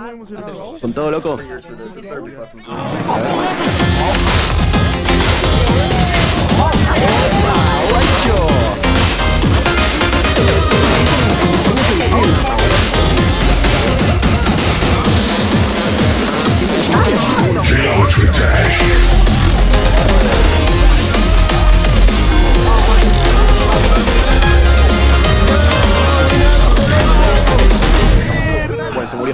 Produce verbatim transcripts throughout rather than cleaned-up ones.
muy emocionado. Con todo, loco. Geometry Dash. Bueno, se murió.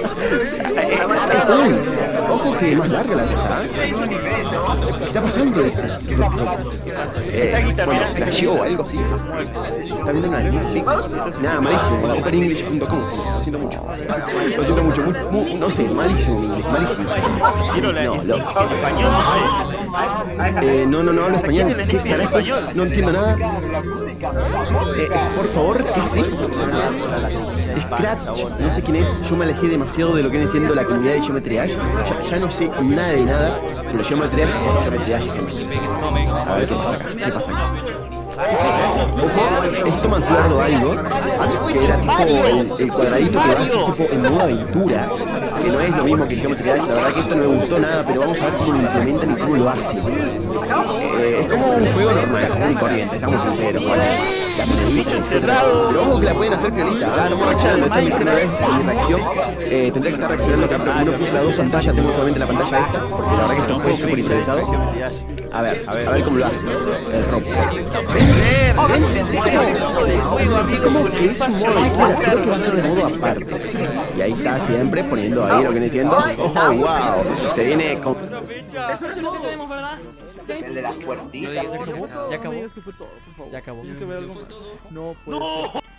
Uy, ojo que es más larga la cosa, ¿eh? ¿Qué está pasando ese? Eh, bueno, crasheó o algo así. Está viendo una Netflix. Nada, malísimo. open english punto com. Lo siento mucho. Lo siento mucho. Muy, muy, no sé, malísimo mi inglés, malísimo. No, loco. Eh, no, no, no hablo español. ¿Qué carajo? No entiendo nada. Eh, por favor, ¿qué es esto? Scratch, no sé quién es, yo me alejé demasiado de lo que viene siendo la comunidad de Geometry Dash. Ya, ya no sé nada de nada, pero Geometry Dash es Geometry Dash. A ver qué pasa acá. ¿Qué pasa acá? Ojo, esto me acuerdo algo que era tipo el, el cuadradito que va tipo en modo aventura, que no es lo mismo que Geometry Dash. La verdad que esto no me gustó nada, pero vamos a ver cómo lo implementan y cómo lo hacen. Eh, es como un juego normal, común y corriente, estamos sinceros. Pero ojo que la pueden hacer piolita. Ah, no me esta es mi primera vez en mi reacción. Eh, tendré que estar reaccionando acá, pero como no puse las dos pantallas, tengo solamente la pantalla esta, porque la verdad que esto fue súper improvisado. A ver, a ver cómo lo hace el rompo. Es como que es un modo aventura, creo que va a ser un modo aparte. Y ahí está siempre poniendo ahí lo que viene siendo. Oh, wow, se viene con... Eso es lo que tenemos, ¿verdad? El de las puertitas. Ya acabó. Ya acabó. No me digas que fue todo, por favor. Ya acabó. Tengo que ver algo más. No puede ser.